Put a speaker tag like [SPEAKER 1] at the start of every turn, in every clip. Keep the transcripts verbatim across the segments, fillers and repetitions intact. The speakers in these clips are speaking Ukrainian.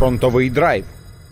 [SPEAKER 1] фронтовий драйв.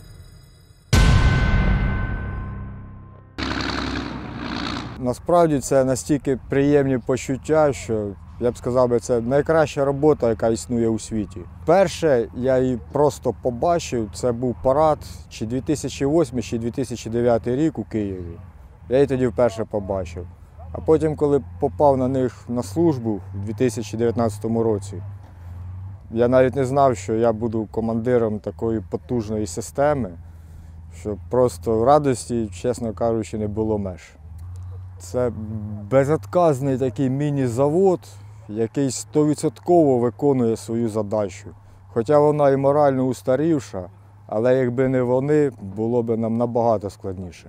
[SPEAKER 2] Насправді це настільки приємні почуття, що я б сказав, це найкраща робота, яка існує у світі. Перше, я її просто побачив, це був парад чи дві тисячі восьмий, чи дві тисячі дев'ятий рік у Києві. Я її тоді вперше побачив. А потім, коли попав на них на службу в дві тисячі дев'ятнадцятому році, я навіть не знав, що я буду командиром такої потужної системи, що просто радості, чесно кажучи, не було меж. Це безотказний такий міні-завод, який сто відсотків виконує свою задачу. Хоча вона і морально устарівша, але якби не вони, було б нам набагато складніше.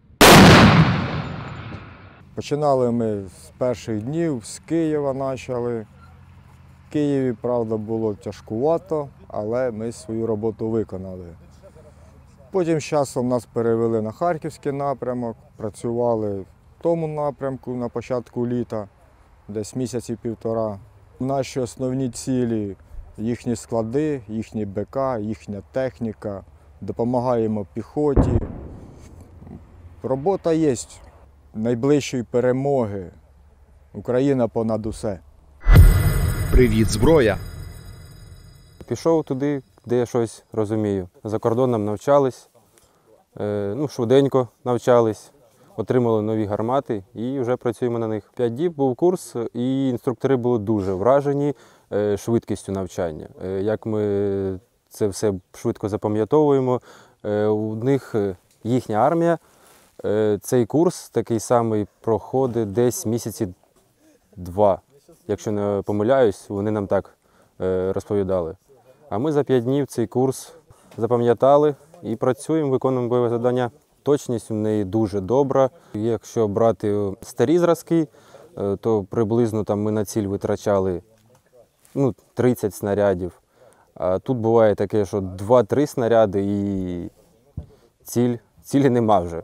[SPEAKER 2] Починали ми з перших днів, з Києва почали. В Києві, правда, було тяжкувато, але ми свою роботу виконали. Потім з часом нас перевели на Харківський напрямок, працювали в тому напрямку на початку літа, десь місяці півтора. Наші основні цілі – їхні склади, їхні БК, їхня техніка, допомагаємо піхоті. Робота є. Найближчої перемоги. Україна понад усе.
[SPEAKER 1] Привіт, зброя!
[SPEAKER 3] Пішов туди, де я щось розумію. За кордоном навчались, ну, швиденько навчались, отримали нові гармати і вже працюємо на них. П'ять діб був курс, і інструктори були дуже вражені швидкістю навчання. Як ми це все швидко запам'ятовуємо, у них їхня армія, цей курс такий самий проходить десь місяці два. Якщо не помиляюсь, вони нам так розповідали. А ми за п'ять днів цей курс запам'ятали і працюємо, виконуємо бойове завдання. Точність у неї дуже добра. Якщо брати старі зразки, то приблизно там ми на ціль витрачали ну, тридцять снарядів. А тут буває таке, що два-три снаряди і ціль, цілі нема вже.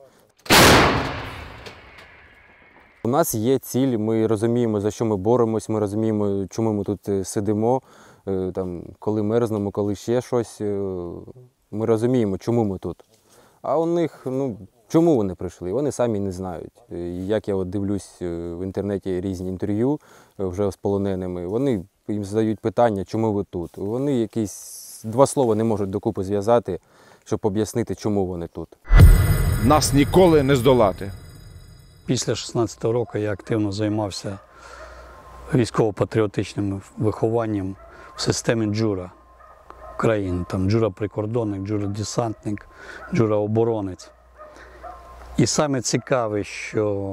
[SPEAKER 3] У нас є ціль, ми розуміємо, за що ми боремось, ми розуміємо, чому ми тут сидимо, там, коли мерзнемо, коли ще щось. Ми розуміємо, чому ми тут. А у них, ну, чому вони прийшли, вони самі не знають. Як я от дивлюсь в інтернеті різні інтерв'ю вже з полоненими, вони їм задають питання, чому ви тут. Вони якісь два слова не можуть докупи зв'язати, щоб об'яснити, чому вони тут.
[SPEAKER 1] Нас ніколи не здолати.
[SPEAKER 4] Після шістнадцятого року я активно займався військово-патріотичним вихованням в системі джура України. Там джура-прикордонник, джура-десантник, джура-оборонець. І саме цікаве, що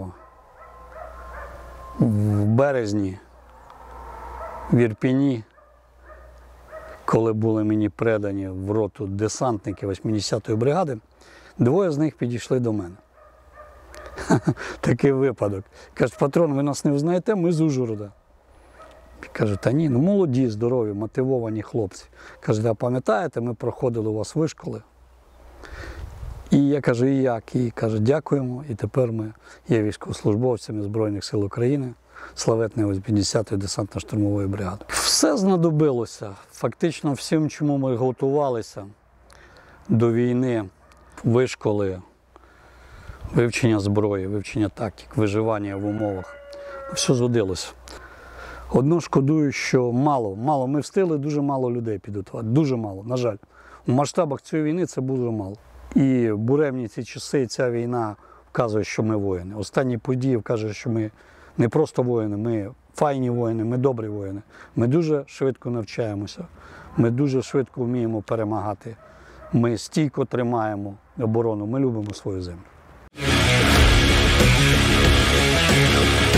[SPEAKER 4] в березні в Ірпені, коли були мені передані в роту десантники вісімдесятої бригади, двоє з них підійшли до мене. Такий випадок. Кажуть, патрон, ви нас не взнаєте, ми з Ужгорода. Каже, та ні, ну молоді, здорові, мотивовані хлопці. Каже, а пам'ятаєте, ми проходили у вас вишколи. І я кажу, і як? І каже, дякуємо. І тепер ми є військовослужбовцями Збройних сил України, славетної вісімдесятої десантно-штурмової бригади. Все знадобилося. Фактично всім, чому ми готувалися до війни, вишколи, вивчення зброї, вивчення тактик, виживання в умовах. Все згодилося. Одно шкодую, що мало, мало. Ми встигли дуже мало людей підготувати. Дуже мало, на жаль. У масштабах цієї війни це дуже мало. І буремні ці часи, ця війна вказує, що ми воїни. Останні події вказують, що ми не просто воїни, ми файні воїни, ми добрі воїни. Ми дуже швидко навчаємося, ми дуже швидко вміємо перемагати. Ми стійко тримаємо оборону, ми любимо свою землю.